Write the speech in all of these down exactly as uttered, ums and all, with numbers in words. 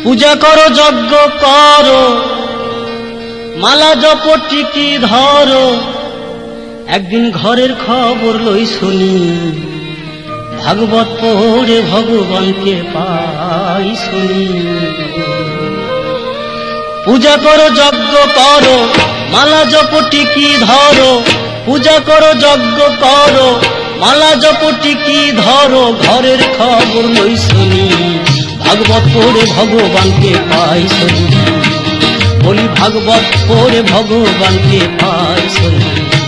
পূজা করো যজ্ঞ করো মালা জপ টিকি ধরো একদিন ঘরের খবর লই শুনি ভাগবত পড়ে ভগবানকে পাই শুনি পূজা করো যজ্ঞ করো মালা জপ টিকি ধরো পূজা করো যজ্ঞ করো মালা জপ টিকি ধরো ঘরের খবর লই শুনি ভাগবত পড়ে ভগবানকে পাই শুনি বলি ভাগবত পড়ে ভগবানকে পাই শুনি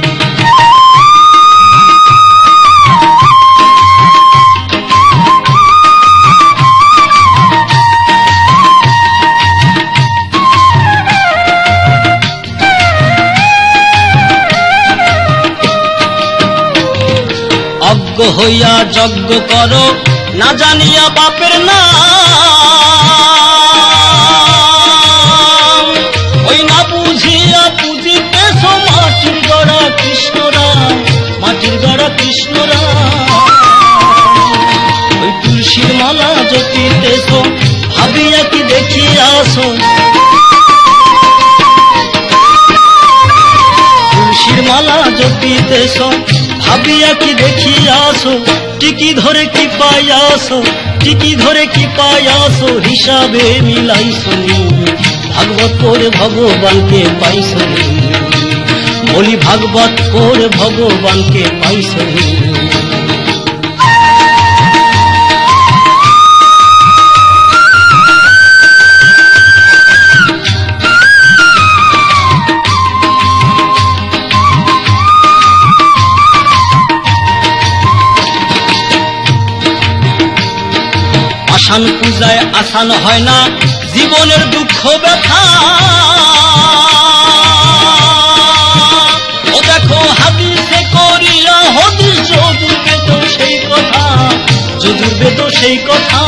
অজ্ঞ হইয়া যজ্ঞ করো না জানিয়া বাপের নাম ওই না বুঝিয়া পুজিতেছ মাটির গড়া কৃষ্ণরাম মাটির গড়া কৃষ্ণরাম ওই তুলসীর মালা জপিতেছ ভাবিয়া কি দেখিয়া আসো তুলসীর মালা জপিতেছ ভাবিয়া কি দেখিয়া আসো টিকি ধরে কি পাই আসো টিকি ধরে কি পাই আসো হিসাবে মিলাই শুনি ভাগবত পড়ে ভগবানকে পাই শুনি বলি ভাগবত পড়ে ভগবানকে পাই শুনি আসান পূজায় আসান হয় না জীবনের দুঃখ ব্যথা ও দেখো হাদিসে করিয়া হদিস যজুর্বে তো সেই কথা যজুর্বে তো সেই কথা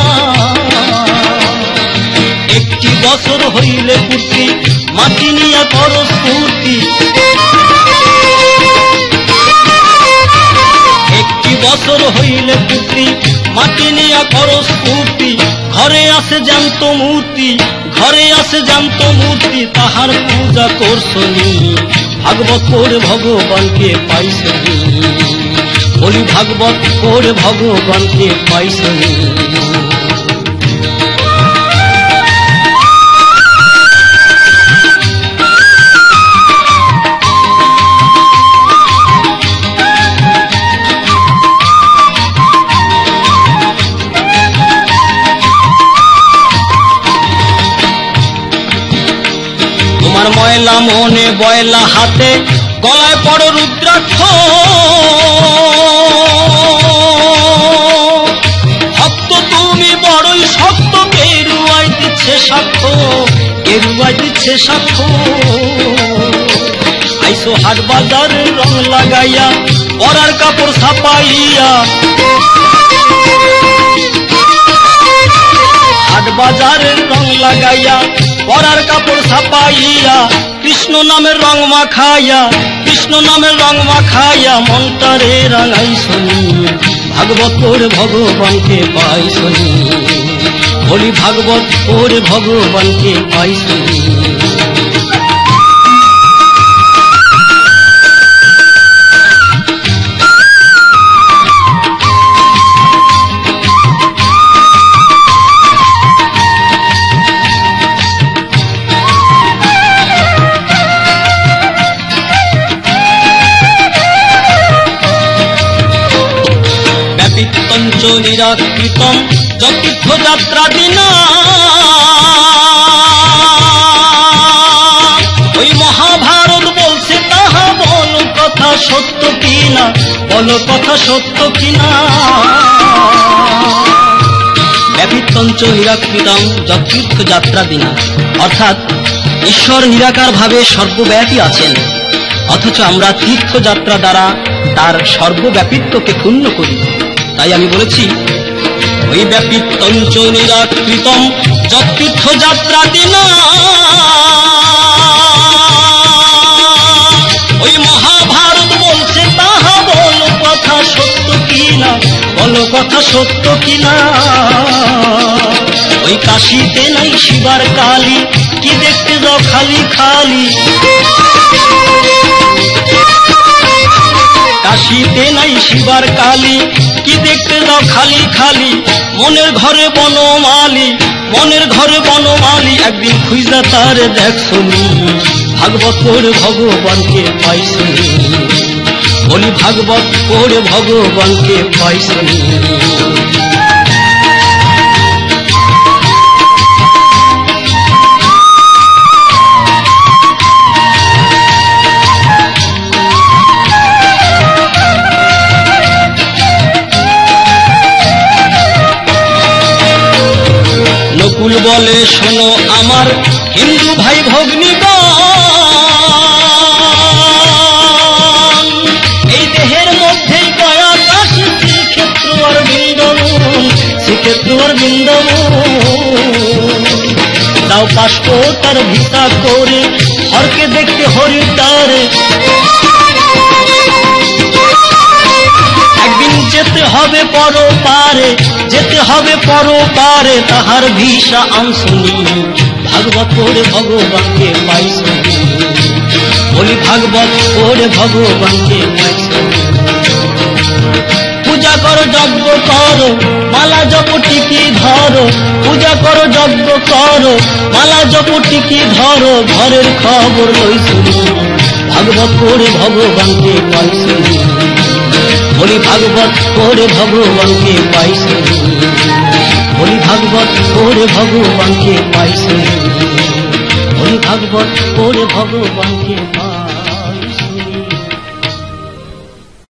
একটি বছর হইলে পূর্তি মাটি নিয়া করো স্ফূর্তি একটি বছর হইলে পূর্তি মাটি নিয়া করো স্ফূর্তি ঘরে আসে জ্যান্ত মূর্তি ঘরে আসে জ্যান্ত মূর্তি তাহার পূজা করছনি ভাগবত পড়ে ভগবানকে পাইছনি বলি ভাগবত পড়ে ভগবানকে পাইছনি ময়লা মনে বয়লা হাতে গলায় পড়ো রুদ্রাক্ষ ভক্ত তুমি বড়ই শক্ত কেরুয়াই দিচ্ছে সাক্ষ্য কেরুয়াই দিচ্ছে সাক্ষ্য আইসো হাট বাজারে রং লাগাইয়া পরার কাপড় ছাপাইয়া হাট বাজারের রং লাগাইয়া পরার কাপড় ছাপাইয়া কৃষ্ণ নামের রং মাখাইয়া কৃষ্ণ নামের রং মাখাইয়া মনটারে রাঙাই শুনি ভাগবত পড়ে ভগবানকে পাই শুনি বলি ভাগবত পড়ে ভগবানকে পাই শুনি নিরাকৃতম যতীর্থ যাত্রা দিনা ওই মহাভারত বলছে তাহা বলো কথা সত্য কিনা বলো কথা সত্য কিনা ব্যাপিতঞ্চ নিরাকৃতম যতীর্থ যাত্রা দিনা অর্থাৎ ঈশ্বর নিরাকার ভাবে সর্বব্যাপী আছেন অথচ আমরা তীর্থযাত্রা দ্বারা তার সর্বব্যাপিত্বকে ক্ষুণ্ণ করি তাই আমি বলেছি ওই ব্যাপিতঞ্চ নিরাকৃতম যতীর্থ যাত্রা দিনা ওই মহাভারত বলছে তাহা বলো কথা সত্য কিনা বলো কথা সত্য কিনা ওই কাশিতে নাই শিবার কালী, কি দেখতে যাও খালি খালি। কাশিতে নাই শিবার কালী, কি দেখতে যাও খালি খালি। মনের ঘরে বনমালী, মনের ঘরে বনমালী, একদিন খুঁজা তারে দেখছনি, ভাগবত পড়ে ভগবানকে পাইছনি। বলি ভাগবত পড়ে ভগবানকে পাইছনি। নকুল বলে শোনো আমার হিন্দু ভাই ভগ্নীগণ, এই দেহের মধ্যেই গয়া কাশী শ্রীক্ষেত্র আর বৃন্দাবন, শ্রীক্ষেত্র আর বৃন্দাবন। দাও পাসপোর্ট আর ভিসা করে হরকে দেখতে হরির দ্বারে, একদিন যেতে হবে পর পারে, যেতে হবে পর পারে, তাহার ভিসা আনছনি, ভাগবত পড়ে ভগবানকে পাইছনি। বলি ভাগবত পড়ে ভগবানকে পাইছনি। পূজা করো যজ্ঞ করো মালা জপ টিকি ধরো, পূজা করো যজ্ঞ করো মালা জপ টিকি ধরো, ঘরের খবর লইছনি, ভাগবত পড়ে ভগবানকে পাইছনি। বলি ভাগবত পড়ে ভগবানকে পাইছনি। বলি ভাগবত পড়ে ভগবানকে পাইছনি। বলি ভাগবত পড়ে ভগবানকে পাই।